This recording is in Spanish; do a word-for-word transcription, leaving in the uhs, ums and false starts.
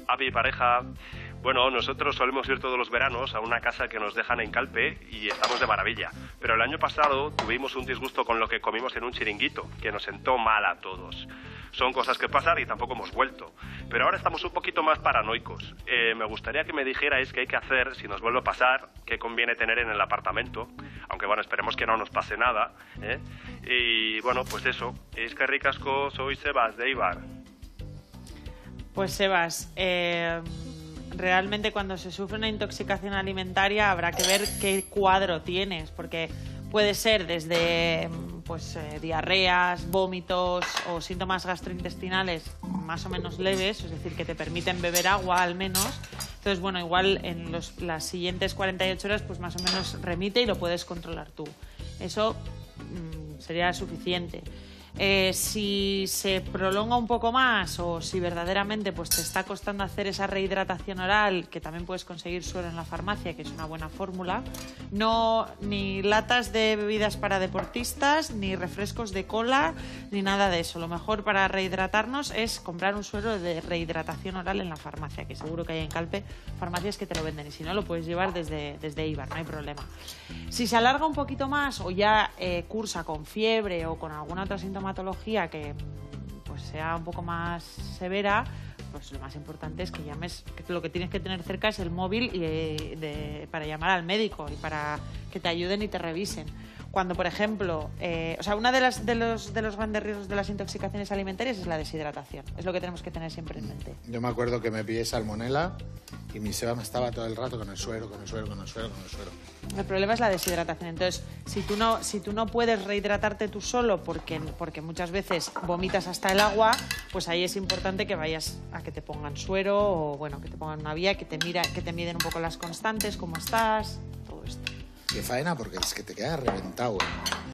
Avi, pareja. Bueno, nosotros solemos ir todos los veranos a una casa que nos dejan en Calpe y estamos de maravilla. Pero el año pasado tuvimos un disgusto con lo que comimos en un chiringuito, que nos sentó mal a todos. Son cosas que pasan y tampoco hemos vuelto. Pero ahora estamos un poquito más paranoicos. Eh, me gustaría que me dijerais qué hay que hacer si nos vuelve a pasar, qué conviene tener en el apartamento. Aunque bueno, esperemos que no nos pase nada, ¿eh? Y bueno, pues eso. Es que ricasco, soy Sebas de Eibar. Pues Sebas, eh, realmente cuando se sufre una intoxicación alimentaria habrá que ver qué cuadro tienes, porque puede ser desde pues eh, diarreas, vómitos o síntomas gastrointestinales más o menos leves, es decir, que te permiten beber agua al menos. Entonces, bueno, igual en los, las siguientes cuarenta y ocho horas pues más o menos remite y lo puedes controlar tú. Eso mmm, sería suficiente. Eh, si se prolonga un poco más o si verdaderamente pues te está costando hacer esa rehidratación oral, que también puedes conseguir suero en la farmacia, que es una buena fórmula, no ni latas de bebidas para deportistas, ni refrescos de cola, ni nada de eso. Lo mejor para rehidratarnos es comprar un suero de rehidratación oral en la farmacia, que seguro que hay en Calpe farmacias que te lo venden, y si no lo puedes llevar desde, desde Eibar, no hay problema. Si se alarga un poquito más o ya eh, cursa con fiebre o con alguna otra sintomatología que pues sea un poco más severa, pues lo más importante es que llames, que lo que tienes que tener cerca es el móvil y, eh, de, para llamar al médico y para que te ayuden y te revisen. Cuando, por ejemplo, eh, o sea, una de, las, de, los, de los grandes riesgos de las intoxicaciones alimentarias es la deshidratación. Es lo que tenemos que tener siempre en mente. Yo me acuerdo que me pillé salmonela y mi Seba me estaba todo el rato con el suero, con el suero, con el suero, con el suero. El problema es la deshidratación. Entonces, si tú no, si tú no puedes rehidratarte tú solo porque, porque muchas veces vomitas hasta el agua, pues ahí es importante que vayas a que te pongan suero o, bueno, que te pongan una vía, que te, mira, que te miden un poco las constantes, cómo estás, todo esto. Qué faena, porque es que te quedas reventado.